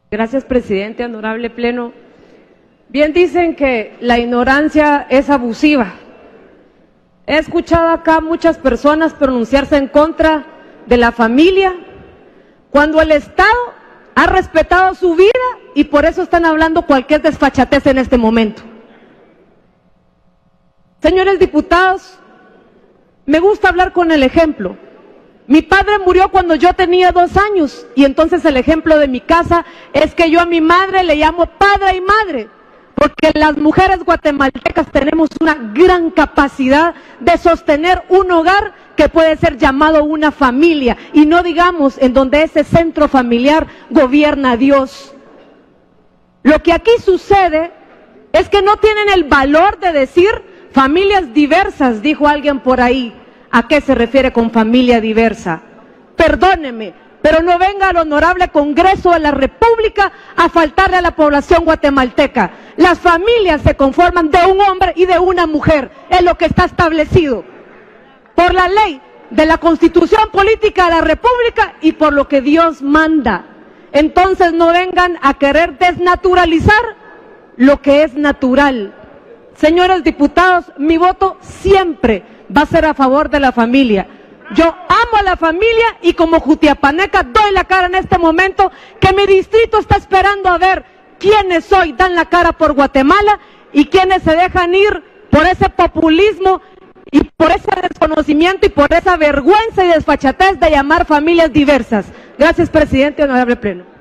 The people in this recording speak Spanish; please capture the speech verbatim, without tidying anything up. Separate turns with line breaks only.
Gracias, presidente, honorable pleno. Bien dicen que la ignorancia es abusiva. He escuchado acá muchas personas pronunciarse en contra de la familia, cuando el Estado ha respetado su vida y por eso están hablando cualquier desfachatez en este momento. Señores diputados, me gusta hablar con el ejemplo. Mi padre murió cuando yo tenía dos años y entonces el ejemplo de mi casa es que yo a mi madre le llamo padre y madre, porque las mujeres guatemaltecas tenemos una gran capacidad de sostener un hogar que puede ser llamado una familia, y no digamos en donde ese centro familiar gobierna Dios. Lo que aquí sucede es que no tienen el valor de decir familias diversas, dijo alguien por ahí. ¿A qué se refiere con familia diversa? Perdóneme, pero no venga al honorable Congreso de la República a faltarle a la población guatemalteca. Las familias se conforman de un hombre y de una mujer, es lo que está establecido por la ley de la Constitución Política de la República y por lo que Dios manda. Entonces no vengan a querer desnaturalizar lo que es natural. Señores diputados, mi voto siempre va a ser a favor de la familia. Yo amo a la familia y como jutiapaneca doy la cara en este momento, que mi distrito está esperando a ver quiénes hoy dan la cara por Guatemala y quiénes se dejan ir por ese populismo y por ese desconocimiento y por esa vergüenza y desfachatez de llamar familias diversas. Gracias, presidente, honorable pleno.